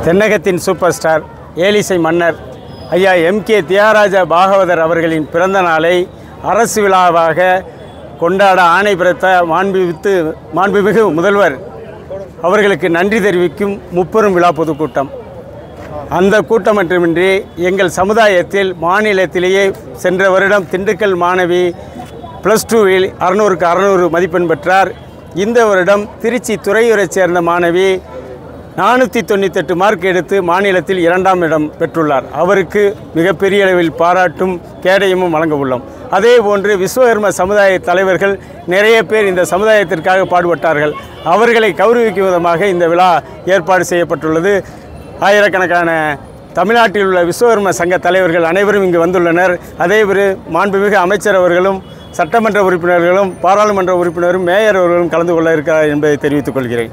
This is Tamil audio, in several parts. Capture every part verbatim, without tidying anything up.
தென்னகத்தின் சூப்பர் ஸ்டார் ஏலிசை மன்னர் ஐயா எம் கே தியாகராஜ பாகவதர் அவர்களின் பிறந்த நாளை அரசு விழாவாக கொண்டாட ஆணை பிறத்த மாண்புமிகு மாண்புமிகு முதல்வர் அவர்களுக்கு நன்றி தெரிவிக்கும் முப்பெரும் விழா பொதுக்கூட்டம். அந்த கூட்டம் மட்டுமின்றி எங்கள் சமுதாயத்தில் மாநிலத்திலேயே சென்ற வருடம் திண்டுக்கல் மாணவி ப்ளஸ் டூவில் அறுநூறுக்கு அறுநூறு மதிப்பெண் பெற்றார். இந்த வருடம் திருச்சி துறையூரைச் சேர்ந்த மாணவி நானூற்றி தொண்ணூற்றெட்டு மார்க் எடுத்து மாநிலத்தில் இரண்டாம் இடம் பெற்றுள்ளார். அவருக்கு மிகப்பெரிய அளவில் பாராட்டும் கேடயமும் வழங்க உள்ளோம். அதே போன்று விஸ்வகர்ம சமுதாய தலைவர்கள் நிறைய பேர் இந்த சமுதாயத்திற்காக பாடுபட்டார்கள். அவர்களை கௌரவிக்கும் விதமாக இந்த விழா ஏற்பாடு செய்யப்பட்டுள்ளது. ஆயிரக்கணக்கான தமிழ்நாட்டில் உள்ள விஸ்வகர்ம சங்க தலைவர்கள் அனைவரும் இங்கு வந்துள்ளனர். அதேபோல் மாண்புமிகு அமைச்சர் அவர்களும் சட்டமன்ற உறுப்பினர்களும் பாராளுமன்ற உறுப்பினரும் மேயர் அவர்களும் கலந்து கொள்ள இருக்கிறார் என்பதை தெரிவித்துக் கொள்கிறேன்.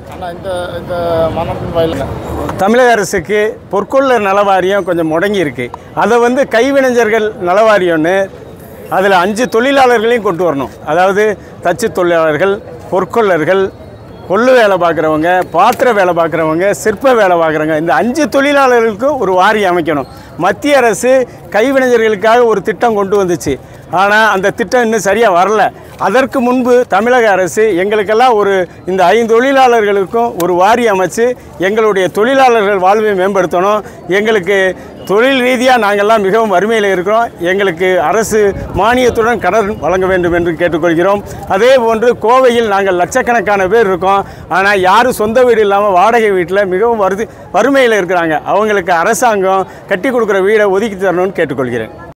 தமிழக அரசுக்கு பொற்கொள்ளர் நலவாரியம் கொஞ்சம் முடங்கி இருக்கு. அதை வந்து கைவினைஞர்கள் நலவாரியம்னு அதில் அஞ்சு தொழிலாளர்களையும் கொண்டு வரணும். அதாவது தச்சு தொழிலாளர்கள், பொற்கொள்ளர்கள், கொள்ளு வேலை பார்க்குறவங்க, பாத்திர வேலை பார்க்குறவங்க, சிற்ப வேலை பார்க்குறவங்க, இந்த அஞ்சு தொழிலாளர்களுக்கும் ஒரு வாரியம் அமைக்கணும். மத்திய அரசு கைவினைஞர்களுக்காக ஒரு திட்டம் கொண்டு வந்துச்சு. ஆனால் அந்த திட்டம் இன்னும் சரியாக வரல. அதற்கு முன்பு தமிழக அரசு எங்களுக்கெல்லாம் ஒரு இந்த ஐந்து தொழிலாளர்களுக்கும் ஒரு வாரியம் அமைச்சு எங்களுடைய தொழிலாளர்கள் வாழ்வை மேம்படுத்தணும். எங்களுக்கு தொழில் ரீதியாக நாங்கள்லாம் மிகவும் வறுமையில் இருக்கிறோம். எங்களுக்கு அரசு மானியத்துடன் கடன் வழங்க வேண்டும் என்று கேட்டுக்கொள்கிறோம். அதே போன்று கோவையில் நாங்கள் லட்சக்கணக்கான பேர் இருக்கோம். ஆனால் யாரும் சொந்த வீடு இல்லாமல் வாடகை வீட்டில் மிகவும் வறு வறுமையில் இருக்கிறாங்க. அவங்களுக்கு அரசாங்கம் கட்டி கொடுக்குற வீடை ஒதுக்கி தரணும்னு கேட்டுக்கொள்கிறேன்.